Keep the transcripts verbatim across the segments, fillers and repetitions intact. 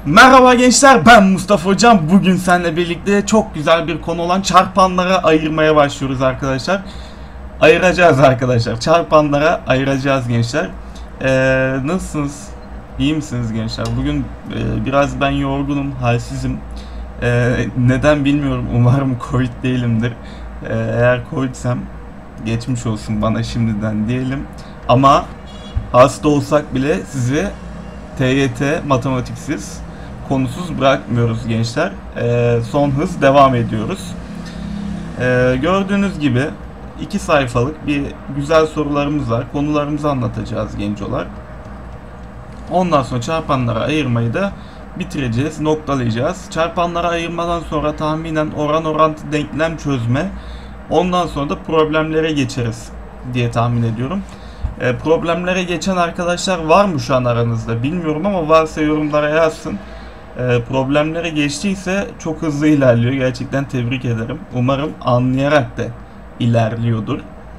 Merhaba gençler, ben Mustafa Hocam. Bugün seninle birlikte çok güzel bir konu olan çarpanlara ayırmaya başlıyoruz arkadaşlar. Ayıracağız arkadaşlar. Çarpanlara ayıracağız gençler. Ee, nasılsınız? İyi misiniz gençler? Bugün e, biraz ben yorgunum, halsizim. Ee, neden bilmiyorum. Umarım Covid değilimdir. Ee, eğer Covid'sem geçmiş olsun bana şimdiden diyelim. Ama hasta olsak bile sizi T Y T matematiksiz, konusuz bırakmıyoruz gençler. Ee, son hız devam ediyoruz. Ee, gördüğünüz gibi iki sayfalık bir güzel sorularımız var. Konularımızı anlatacağız gencolar. Ondan sonra çarpanlara ayırmayı da bitireceğiz, noktalayacağız. Çarpanlara ayırmadan sonra tahminen oran orantı denklem çözme. Ondan sonra da problemlere geçeriz diye tahmin ediyorum. E, problemlere geçen arkadaşlar var mı şu an aranızda bilmiyorum ama varsa yorumlara yazsın. E, problemlere geçtiyse çok hızlı ilerliyor. Gerçekten tebrik ederim. Umarım anlayarak da ilerliyordur.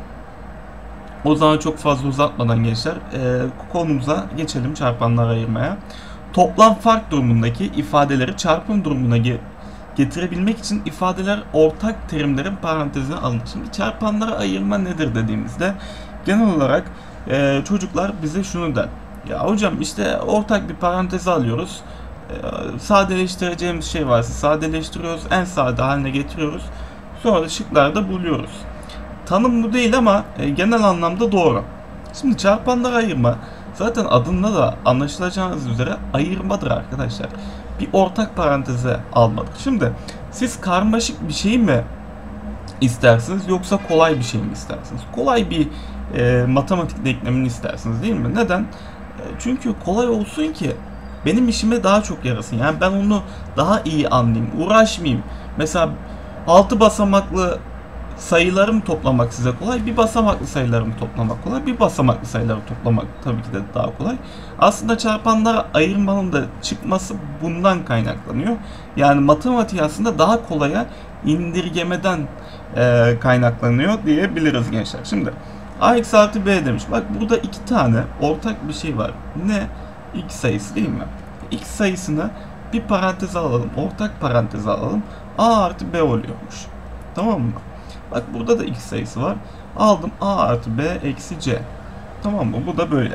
O zaman çok fazla uzatmadan gençler e, konumuza geçelim, çarpanlara ayırmaya. Toplam fark durumundaki ifadeleri çarpım durumuna ge getirebilmek için ifadeler ortak terimlerin parantezine alınır. Şimdi çarpanlara ayırma nedir dediğimizde genel olarak Ee, çocuklar bize şunu der. Ya hocam işte ortak bir paranteze alıyoruz. Ee, sadeleştireceğimiz şey varsa sadeleştiriyoruz. En sade haline getiriyoruz. Sonra da şıklarda buluyoruz. Tanım bu değil ama e, genel anlamda doğru. Şimdi çarpanlara ayırma zaten adında da anlaşılacağınız üzere ayırmadır arkadaşlar. Bir ortak paranteze almadır. Şimdi siz karmaşık bir şey mi istersiniz yoksa kolay bir şey mi istersiniz? Kolay bir e, matematik denklemini istersiniz değil mi? Neden? E, çünkü kolay olsun ki benim işime daha çok yarasın. Yani ben onu daha iyi anlayayım, uğraşmayayım. Mesela altı basamaklı sayıları mı toplamak size kolay, bir basamaklı sayıları mı toplamak kolay, bir basamaklı sayıları toplamak tabii ki de daha kolay. Aslında çarpanlara ayırmanın da çıkması bundan kaynaklanıyor. Yani matematik aslında daha kolaya indirgemeden e, kaynaklanıyor diyebiliriz gençler. Şimdi ax artı b demiş. Bak burada iki tane ortak bir şey var. Ne? X sayısı değil mi? X sayısını bir paranteze alalım. Ortak paranteze alalım. A artı b oluyormuş. Tamam mı? Bak burada da x sayısı var. Aldım a artı b eksi c. Tamam mı? Bu da böyle.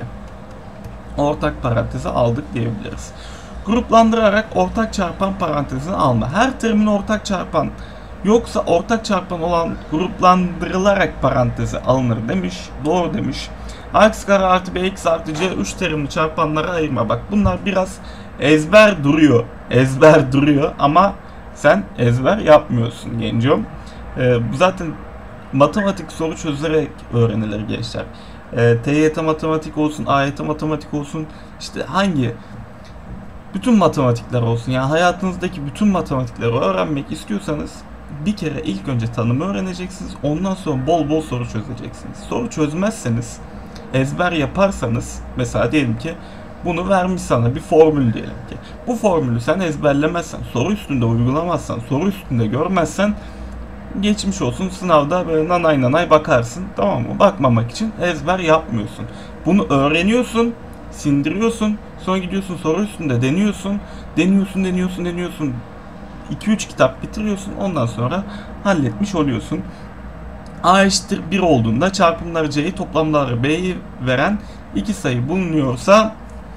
Ortak paranteze aldık diyebiliriz. Gruplandırarak ortak çarpan parantezini alma. Her terimin ortak çarpan yoksa ortak çarpan olan gruplandırılarak paranteze alınır demiş. Doğru demiş. Ax kare artı bx artı c üç terimli çarpanlara ayırma. Bak bunlar biraz ezber duruyor. Ezber duruyor ama sen ezber yapmıyorsun gencim. Ee, zaten matematik soru çözerek öğrenilir gençler. Ee, T Y T matematik olsun, A Y T matematik olsun, işte hangi bütün matematikler olsun. Yani hayatınızdaki bütün matematikleri öğrenmek istiyorsanız bir kere ilk önce tanımı öğreneceksiniz. Ondan sonra bol bol soru çözeceksiniz. Soru çözmezseniz, ezber yaparsanız, mesela diyelim ki bunu vermiş sana bir formül diyelim ki. Bu formülü sen ezberlemezsen, soru üstünde uygulamazsan, soru üstünde görmezsen geçmiş olsun, sınavda böyle nanay nanay bakarsın, tamam mı? Bakmamak için ezber yapmıyorsun. Bunu öğreniyorsun, sindiriyorsun, sonra gidiyorsun soru üstünde deniyorsun, deniyorsun, deniyorsun, deniyorsun. iki üç kitap bitiriyorsun, ondan sonra halletmiş oluyorsun. A eşittir bir olduğunda çarpımları c'yi, toplamları b'yi veren iki sayı bulunuyorsa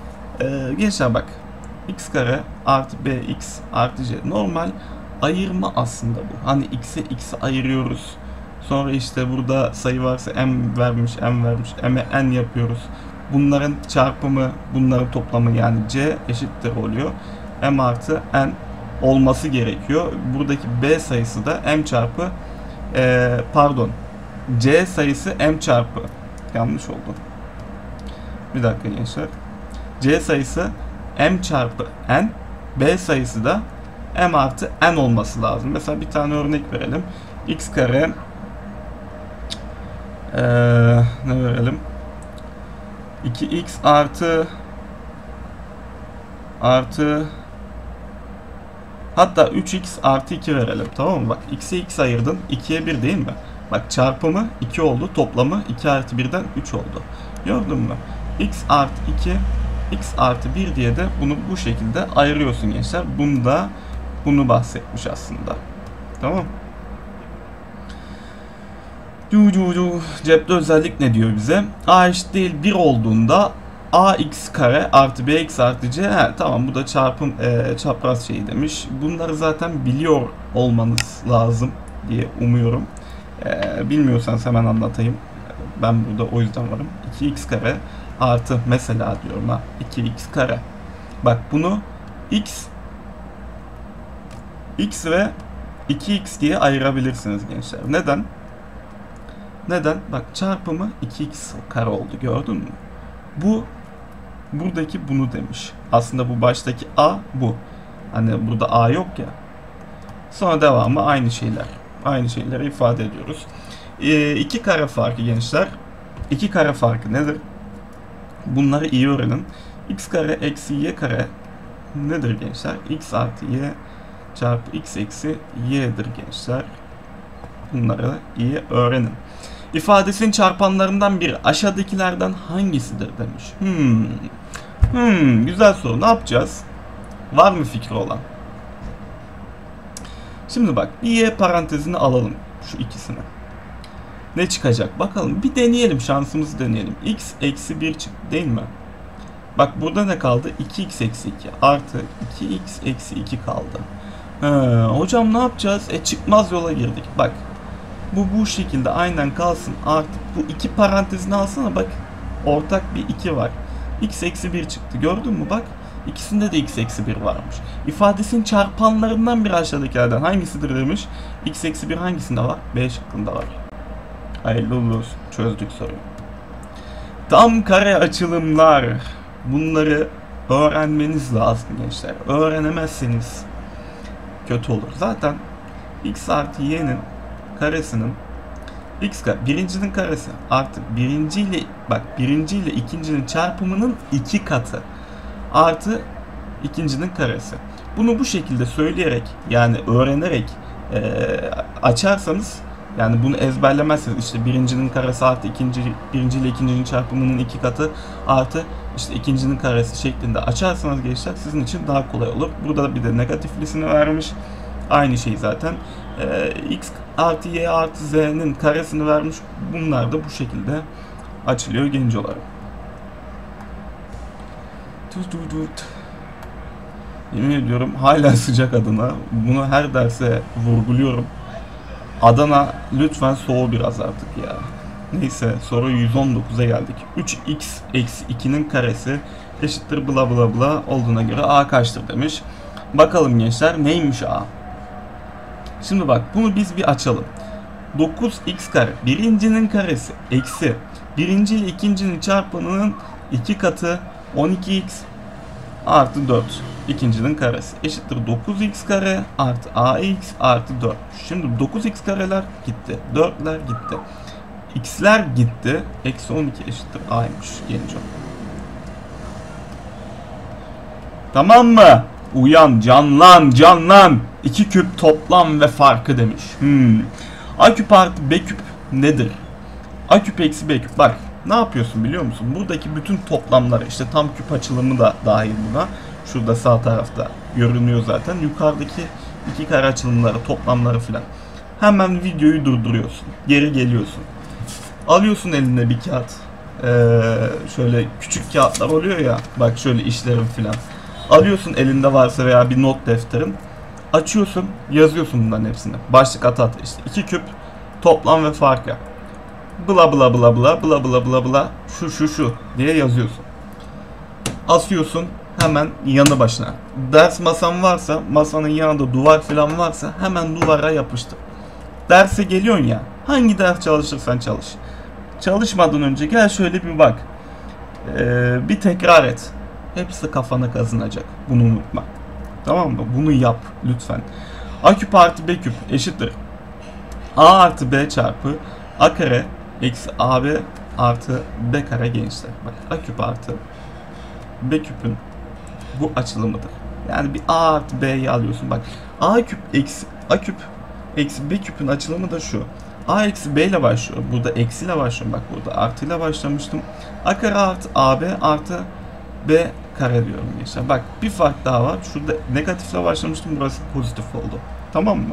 e, gençler bak, x kare artı bx artı c normal ayırma aslında bu. Hani x'e x'e ayırıyoruz. Sonra işte burada sayı varsa m vermiş, m vermiş, m'e n yapıyoruz. Bunların çarpımı, bunların toplamı yani c eşittir oluyor. M artı n olması gerekiyor. Buradaki b sayısı da m çarpı e, pardon c sayısı m çarpı, yanlış oldu. Bir dakika gençler. C sayısı m çarpı n, b sayısı da m artı n olması lazım. Mesela bir tane örnek verelim. X kare ee, ne verelim? iki x artı artı hatta üç x artı iki verelim. Tamam mı? Bak x'e x ayırdın. ikiye bir değil mi? Bak çarpımı iki oldu. Toplamı iki artı birden üç oldu. Gördün mü? X artı iki x artı bir diye de bunu bu şekilde ayırıyorsun gençler. Bunda bunu bahsetmiş aslında. Tamam. Cepte özellik ne diyor bize? A eşit değil bir olduğunda ax kare artı bx artı c. He, tamam, bu da çarpım e, çapraz şeyi demiş. Bunları zaten biliyor olmanız lazım diye umuyorum. E, bilmiyorsanız hemen anlatayım. Ben burada o yüzden varım. iki x kare artı mesela diyorum ha iki x kare. Bak bunu x x ve iki x diye ayırabilirsiniz gençler. Neden? Neden? Bak çarpımı iki x kare oldu, gördün mü? Bu buradaki bunu demiş. Aslında bu baştaki a bu. Hani burada a yok ya. Sonra devamı aynı şeyler. Aynı şeyleri ifade ediyoruz. E, iki kare farkı gençler. İki kare farkı nedir? Bunları iyi öğrenin. X kare eksi y kare nedir gençler? X artı y çarpı x eksi y'dir gençler. Bunları iyi öğrenin. İfadesinin çarpanlarından biri aşağıdakilerden hangisidir demiş. Hmm. Hmm, güzel soru. Ne yapacağız? Var mı fikri olan? Şimdi bak, bir y parantezini alalım şu ikisini. Ne çıkacak? Bakalım. Bir deneyelim. Şansımızı deneyelim. X eksi bir çıktı değil mi? Bak burada ne kaldı? iki x eksi iki artı iki x eksi iki kaldı. He, hocam ne yapacağız? E çıkmaz yola girdik. Bak. Bu bu şekilde aynen kalsın. Artık bu iki parantezini alsana bak. Ortak bir iki var. X eksi bir çıktı. Gördün mü bak. İkisinde de x eksi bir varmış. İfadesinin çarpanlarından biri aşağıdakilerden hangisidir demiş. X eksi bir hangisinde var? B şıkkında var. Hayırlı olsun. Çözdük soruyu. Tam kare açılımlar. Bunları öğrenmeniz lazım gençler. Öğrenemezseniz kötü olur. Zaten x artı y'nin karesinin x kare, birincinin karesi artı birinci ile bak birinci ile ikincinin çarpımının iki katı artı ikincinin karesi. Bunu bu şekilde söyleyerek yani öğrenerek e, açarsanız, yani bunu ezberlemezseniz işte birincinin karesi artı ikinci, birinci ile ikincinin çarpımının iki katı artı işte ikincinin karesi şeklinde açarsanız gençler sizin için daha kolay olur. Burada bir de negatiflisini vermiş. Aynı şey zaten. Ee, x artı y artı z'nin karesini vermiş. Bunlar da bu şekilde açılıyor genç olarak. Yemin ediyorum hala sıcak Adana. Bunu her derse vurguluyorum. Adana lütfen soğu biraz artık ya. Neyse, soru yüz on dokuza geldik. üç x eksi ikinin karesi eşittir bla bla bla olduğuna göre a kaçtır demiş. Bakalım gençler neymiş a? Şimdi bak bunu biz bir açalım. dokuz x kare birincinin karesi eksi birinci ile ikincinin çarpanının iki katı on iki x artı dört. İkincinin karesi eşittir dokuz x kare artı ax artı dört. Şimdi dokuz x kareler gitti. dörtler gitti. X'ler gitti. Eksi on iki eşittir a'ymış genco. Tamam mı? Uyan, canlan, canlan. iki küp toplam ve farkı demiş. Hmm. A küp artı B küp nedir? A küp eksi B küp. Bak ne yapıyorsun biliyor musun? Buradaki bütün toplamları, işte tam küp açılımı da dahil buna. Şurada sağ tarafta görünüyor zaten. Yukarıdaki iki kare açılımları, toplamları filan. Hemen videoyu durduruyorsun. Geri geliyorsun. Alıyorsun eline bir kağıt. Ee, şöyle küçük kağıtlar oluyor ya. Bak şöyle işlerim filan. Alıyorsun elinde varsa veya bir not defterin. Açıyorsun, yazıyorsun bunların hepsini. Başlık at at işte. iki küp toplam ve farkı. Bla bla bla bla bla bla bla bla şu şu şu diye yazıyorsun. Asıyorsun hemen yanı başına. Ders masan varsa, masanın yanında duvar falan varsa hemen duvara yapıştır. Derse geliyorsun ya, hangi ders çalışırsan çalış. Çalışmadan önce gel şöyle bir bak. Ee, bir tekrar et. Hepsi kafana kazınacak. Bunu unutma. Tamam mı? Bunu yap lütfen. A küp artı B küp eşittir A artı B çarpı A kare eksi A B artı B kare gençler. Bak A küp artı B küpün bu açılımıdır. Yani bir A artı B'yi alıyorsun. Bak A küp eksi A küp eksi B küpün açılımı da şu. A eksi B ile başlıyor. Burada eksiyle başlıyorum. Bak burada artıyla başlamıştım. A kare artı A B artı B kare diyorum gençler. Bak bir fark daha var. Şurada negatifle başlamıştım. Burası pozitif oldu. Tamam mı?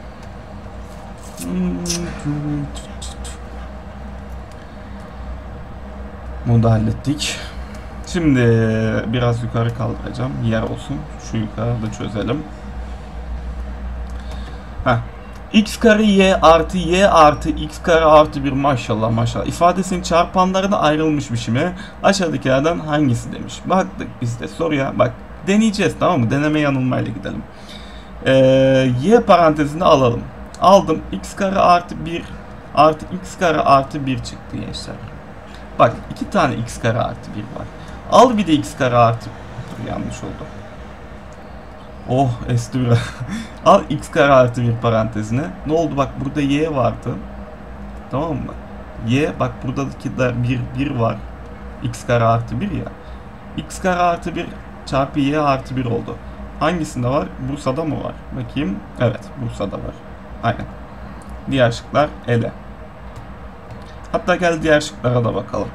Bunu da hallettik. Şimdi biraz yukarı kaldıracağım. Yer olsun. Şu yukarıda çözelim. Heh. X kare y artı y artı x kare artı bir, maşallah maşallah. İfadesinin çarpanlarına ayrılmış biçimi aşağıdakilerden hangisi demiş. Baktık biz de soruya. Bak deneyeceğiz, tamam mı? Deneme yanılmayla gidelim. Ee, y parantezini alalım. Aldım. X kare artı bir artı x kare artı bir çıktı gençler. Bak iki tane x kare artı bir var. Al bir de x kare artı. Dur, yanlış oldu. Oh estüra. Al x kare artı bir parantezine. Ne oldu, bak burada y vardı. Tamam mı? Y, bak buradaki de bir, bir var. X kare artı bir ya. X kare artı bir çarpı y artı bir oldu. Hangisinde var? Bursa'da mı var? Bakayım. Evet, Bursa'da var. Aynen. Diğer şıklar ele. Hatta gel diğer şıklara da bakalım.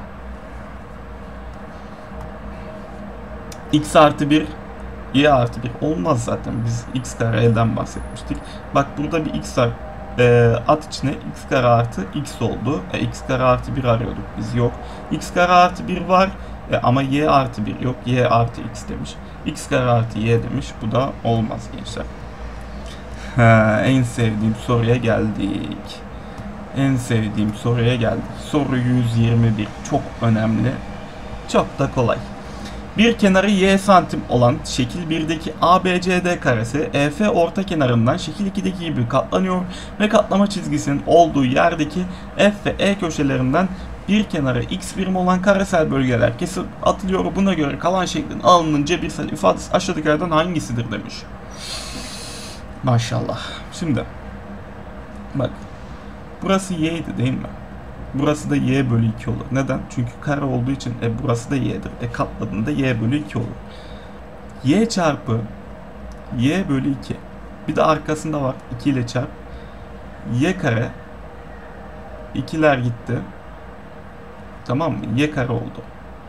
X artı bir, y artı bir olmaz zaten. Biz x kare elden bahsetmiştik. Bak burada bir x var. E, at içine x kare artı x oldu. E, x kare artı bir arıyorduk biz. Yok. X kare artı bir var. E, ama y artı bir yok. Y artı x demiş. X kare artı y demiş. Bu da olmaz gençler. Ha, en sevdiğim soruya geldik. En sevdiğim soruya geldik. Soru yüz yirmi bir. Çok önemli. Çok da kolay. Bir kenarı y santim olan şekil birdeki A B C D karesi E F orta kenarından şekil ikideki gibi katlanıyor ve katlama çizgisinin olduğu yerdeki F ve E köşelerinden bir kenarı x birim olan karesel bölgeler kesip atılıyor. Buna göre kalan şeklin alanının cebirsel ifadesi aşağıdakilerden hangisidir demiş. Maşallah. Şimdi bak burası y'ydi değil mi? Burası da y bölü iki olur. Neden? Çünkü kare olduğu için e, burası da y'dir. E katladığında y bölü iki olur. Y çarpı y bölü iki. Bir de arkasında var. iki ile çarp. Y kare. ikiler gitti. Tamam mı? Y kare oldu.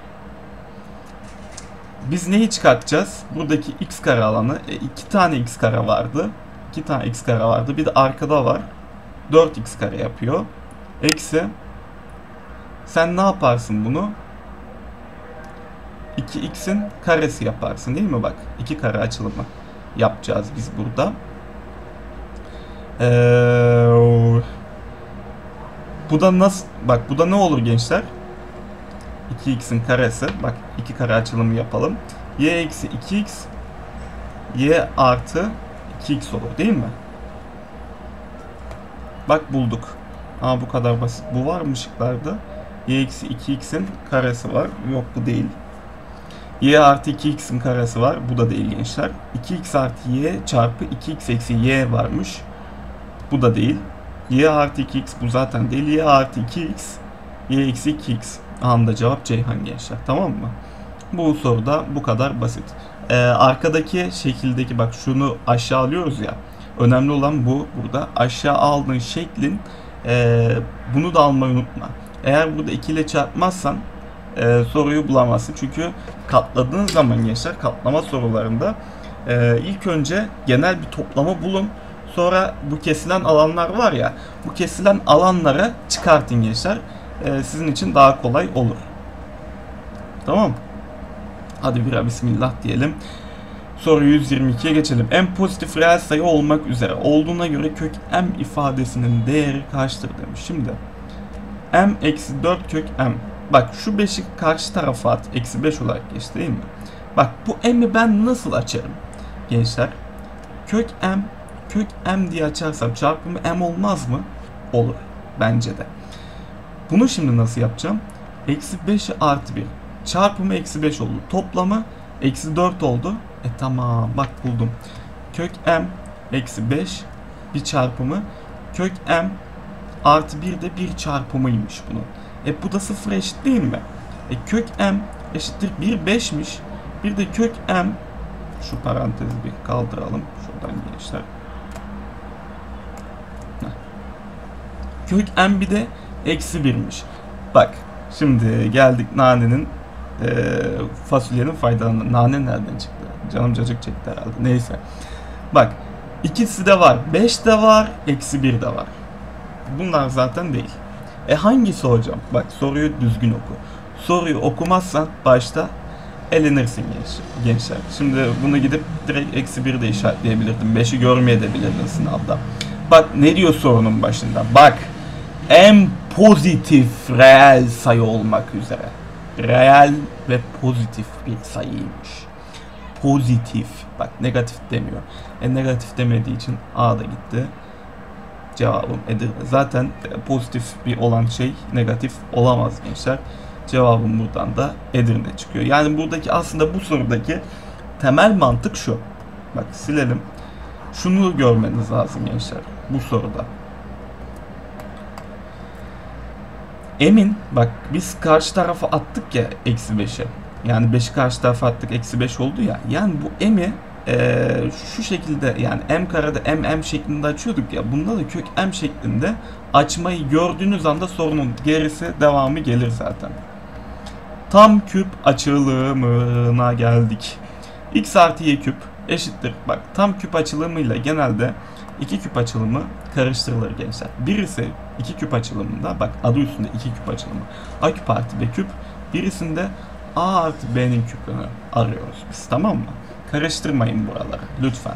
Biz neyi çıkartacağız? Buradaki x kare alanı. E, iki tane x kare vardı. iki tane x kare vardı. Bir de arkada var. dört x kare yapıyor. Eksi. Sen ne yaparsın bunu? iki x'in karesi yaparsın değil mi? Bak iki kare açılımı yapacağız biz burada. Ee, bu da nasıl? Bak bu da ne olur gençler? iki x'in karesi. Bak iki kare açılımı yapalım. Y eksi iki x y artı iki x olur değil mi? Bak bulduk. Aa bu kadar basit. Bu var mı şıklarda? Y eksi iki x'in karesi var. Yok bu değil. Y artı iki x'in karesi var. Bu da değil gençler. iki x artı y çarpı iki x eksi y varmış. Bu da değil. Y artı iki x bu zaten değil. Y artı iki x y eksi iki x. Anında cevap Ceyhan gençler. Tamam mı? Bu soruda bu kadar basit. Ee, arkadaki şekildeki bak şunu aşağı alıyoruz ya. Önemli olan bu burada. Aşağı aldığın şeklin e, bunu da almayı unutma. Eğer burada iki ile çarpmazsan e, soruyu bulamazsın. Çünkü katladığın zaman gençler katlama sorularında e, ilk önce genel bir toplama bulun. Sonra bu kesilen alanlar var ya, bu kesilen alanlara çıkartın gençler. E, sizin için daha kolay olur. Tamam. Hadi bir bismillah diyelim. Soru yüz yirmi ikiye geçelim. M pozitif reel sayı olmak üzere olduğuna göre kök m ifadesinin değeri kaçtır demiş. Şimdi m eksi dört kök m. Bak şu beşi karşı tarafa at. Eksi beş olarak geçti değil mi? Bak bu m'i ben nasıl açarım? Gençler. Kök m. Kök m diye açarsam çarpımı m olmaz mı? Olur. Bence de. Bunu şimdi nasıl yapacağım? Eksi beş artı bir. Çarpımı eksi beş oldu. Toplamı eksi dört oldu. E tamam bak buldum. Kök m eksi beş bir çarpımı. Kök m artı bir de bir çarpımıymış bunun. E bu da sıfıra eşit değil mi? E kök m eşittir bir beşmiş. Bir de kök m, şu parantezi bir kaldıralım. Şuradan gençler. Heh. Kök m bir de eksi birmiş. Bak şimdi geldik nanenin e, fasulyenin faydalarını. Nane nereden çıktı? Canım cacık çekti herhalde. Neyse. Bak ikisi de var. beş de var. Eksi bir de var. Bunlar zaten değil. E hangisi hocam? Bak soruyu düzgün oku. Soruyu okumazsan başta elenirsin gençler. Şimdi bunu gidip direkt eksi bir de işaretleyebilirdin. beşi görmeyebilirdin sınavda. Bak ne diyor sorunun başında? Bak en pozitif reel sayı olmak üzere. Reel ve pozitif bir sayıymış. Pozitif. Bak negatif demiyor. E negatif demediği için A da gitti. Cevabım Edirne. Zaten pozitif bir olan şey negatif olamaz gençler. Cevabım buradan da Edirne çıkıyor. Yani buradaki aslında bu sorudaki temel mantık şu. Bak silelim. Şunu görmeniz lazım gençler bu soruda. Emin bak biz karşı tarafa attık ya eksi beşe. Yani beşi karşı tarafa attık eksi beş oldu ya. Yani bu emi Ee, şu şekilde yani m karede m m şeklinde açıyorduk ya, bunda da kök m şeklinde açmayı gördüğünüz anda sorunun gerisi devamı gelir zaten. Tam küp açılımına geldik. X artı y küp eşittir. Bak tam küp açılımıyla genelde iki küp açılımı karıştırılır gençler. Birisi iki küp açılımında, bak adı üstünde iki küp açılımı, a küp artı b küp, birisinde a artı b'nin küpünü arıyoruz biz, tamam mı? Karıştırmayın buraları lütfen.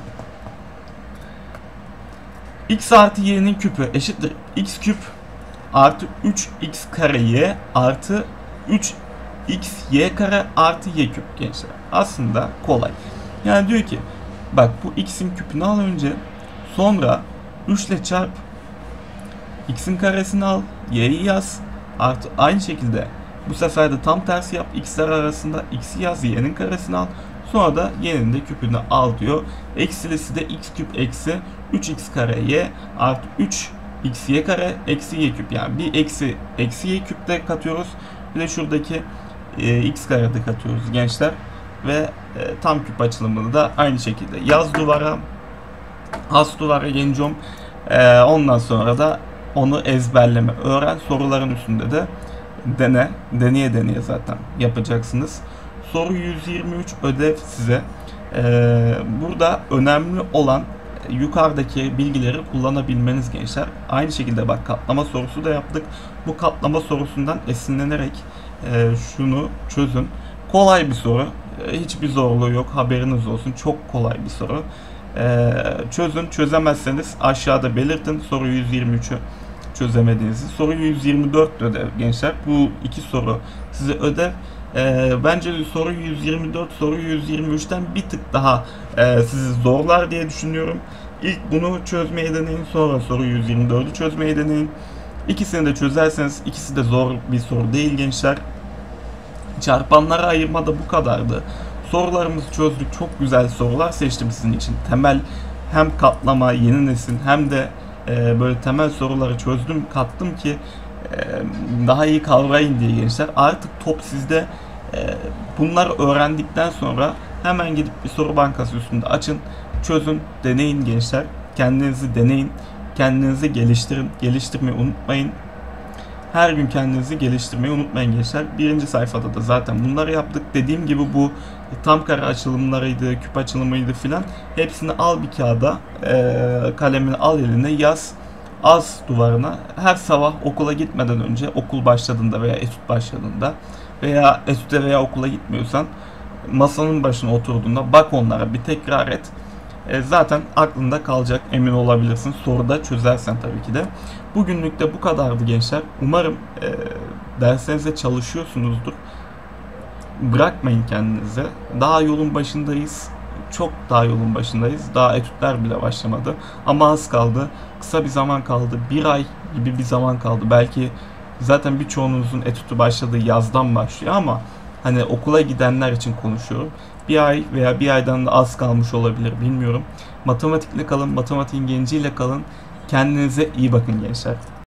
X artı y'nin küpü eşittir x küp artı üç x kare y artı üç x y kare artı y küp gençler. Aslında kolay. Yani diyor ki bak bu x'in küpünü al önce, sonra üç ile çarp, x'in karesini al, y'yi yaz, artı aynı şekilde bu sefer de tam tersi yap, x'ler arasında x'i yaz, y'nin karesini al. Sonra da y'nin de küpünü al diyor. Eksilisi de x küp eksi üç x kare y artı üç x y kare eksi y küp. Yani bir eksi eksi y küpte katıyoruz. Bir de şuradaki e, x karede katıyoruz gençler. Ve e, tam küp açılımını da aynı şekilde yaz duvara. Has duvara gencom. E, ondan sonra da onu ezberleme öğren. Soruların üstünde de dene. Deneye deneye zaten yapacaksınız. Soru yüz yirmi üç ödev size. Ee, burada önemli olan yukarıdaki bilgileri kullanabilmeniz gençler. Aynı şekilde bak katlama sorusu da yaptık. Bu katlama sorusundan esinlenerek e, şunu çözün. Kolay bir soru. E, hiçbir zorluğu yok. Haberiniz olsun. Çok kolay bir soru. E, çözün. Çözemezseniz aşağıda belirtin. Soru yüz yirmi üçü çözemediğinizi. Soru yüz yirmi dört ödev gençler. Bu iki soru size ödev. Ee, bence soru yüz yirmi dört soru yüz yirmi üçten bir tık daha e, sizi zorlar diye düşünüyorum. İlk bunu çözmeye deneyin, sonra soru yüz yirmi dördü çözmeye deneyin. İkisini de çözerseniz ikisi de zor bir soru değil gençler. Çarpanlara ayırma da bu kadardı. Sorularımızı çözdük. Çok güzel sorular seçtim sizin için. Temel hem katlama, yeni nesil hem de e, böyle temel soruları çözdüm, kattım ki daha iyi kavrayın diye gençler. Artık top sizde. Bunları öğrendikten sonra hemen gidip bir soru bankası üstünde açın, çözün, deneyin gençler. Kendinizi deneyin, kendinizi geliştirin, geliştirmeyi unutmayın. Her gün kendinizi geliştirmeyi unutmayın gençler. Birinci sayfada da zaten bunları yaptık. Dediğim gibi bu tam kare açılımlarıydı, küp açılımıydı filan. Hepsini al bir kağıda, kalemini al eline yaz. Az duvarına her sabah okula gitmeden önce, okul başladığında veya etüt başladığında veya etüte veya okula gitmiyorsan masanın başına oturduğunda bak onlara, bir tekrar et. E, zaten aklında kalacak, emin olabilirsin. Soruda çözersen tabii ki de. Bugünlük de bu kadardı gençler. Umarım e, derslerinize çalışıyorsunuzdur. Bırakmayın kendinize. Daha yolun başındayız. Çok daha yolun başındayız. Daha etütler bile başlamadı. Ama az kaldı. Kısa bir zaman kaldı. Bir ay gibi bir zaman kaldı. Belki zaten birçoğunuzun etütü başladığı yazdan başlıyor ama hani okula gidenler için konuşuyorum. Bir ay veya bir aydan da az kalmış olabilir, bilmiyorum. Matematikle kalın, matematiğin genciyle kalın. Kendinize iyi bakın gençler.